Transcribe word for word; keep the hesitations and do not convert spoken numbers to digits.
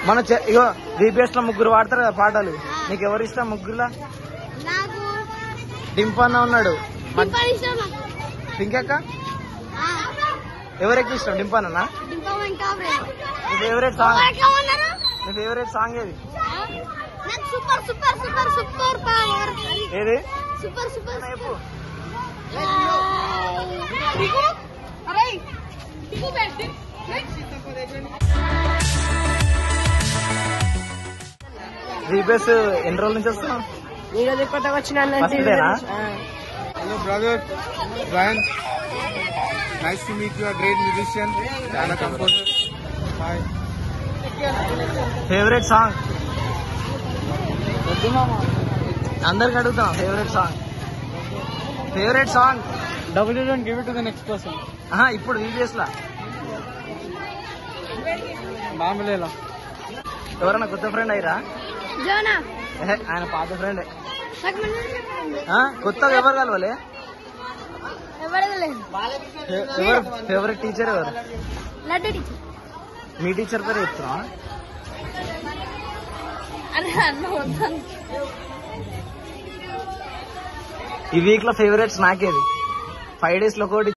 మన ఇగో బీపీఎస్ లో ముగ్గురు పాడతారు కదా పాటలు, నీకు ఎవరు ఇష్టం ముగ్గురులా? డింపు అన్న ఉన్నాడు, పింకక్క ఎవరెక్కువ ఇష్టం? డింపు అన్న. నీ ఫేవరెట్ సాంగ్ నీ ఫేవరెట్ సాంగ్ ఏది? Super super super super power ఏది? సూపర్ సూపర్ చెప్పు. బీపీఎస్ ఎన్ని రోజుల నుంచి వస్తున్నావు? ఈ రోజు కొత్తగా వచ్చిన hello brother Brian, nice to meet you, great musician, చాలా కంపోజర్. హాయ్. ఫేవరెట్ సాంగ్ అందరికి అడుగుతాం. Favourite song favourite song W don't give it to the next person. ఇప్పుడు బీపీఎస్ లా మామూలేలా ఎవరన్నా కొత్త ఫ్రెండ్ అయ్యారా? జోనా ఆయన పాత ఫ్రెండే. కొత్తగా ఎవరు కలవాలి? ఎవరు ఫేవరెట్ టీచర్ ఎవరు? లడ్డు టీచర్. మీ టీచర్ పేరు చెప్తున్నా. ఈ వీక్ లో ఫేవరెట్స్ నాకేది? ఫైవ్ డేస్ లో ఒకటి